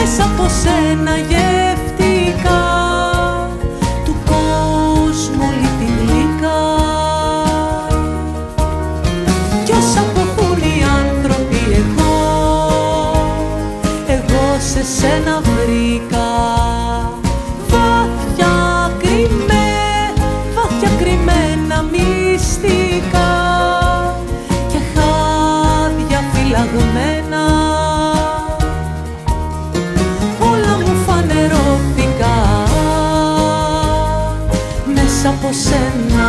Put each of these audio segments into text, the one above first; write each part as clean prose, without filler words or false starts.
μέσα από σένα γεύτηκα, του κόσμου όλη τη γλυκά. Κι όσα αποθούν οι άνθρωποι εγώ σε σένα βρήκα. Βάθια κρυμμένα μυστικά και χάδια φυλαγμένα, όλα μου φανερώθηκα μέσα από σένα.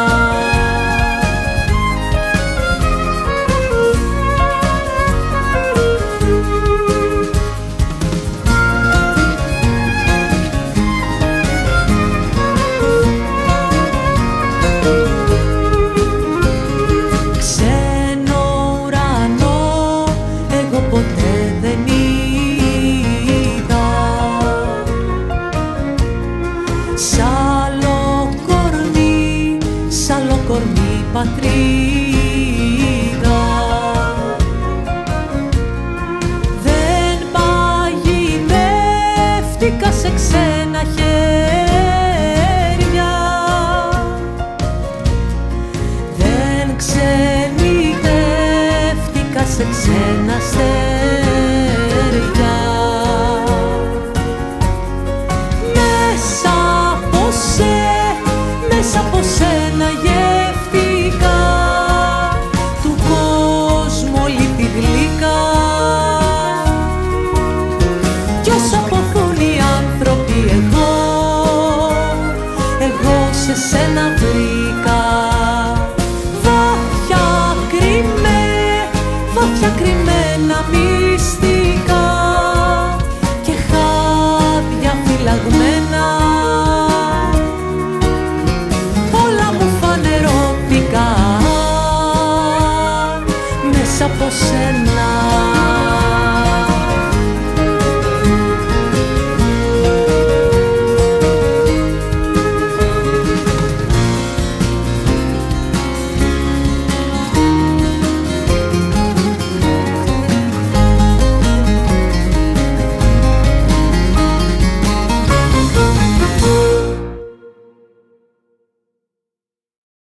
Πατρίδα δεν παγιδεύτηκα σε ξένα χέρια, δεν ξενιτεύτηκα σε ξένα αστέρια. Μέσα από σένα γεύτηκα, του κόσμου όλη τη γλυκά. Κι όσο αποθούν οι άνθρωποι εγώ σε σένα βρήκα. Βάθια κρυμμένα μυστικά και χάδια φυλαγμένα, μέσα από σένα.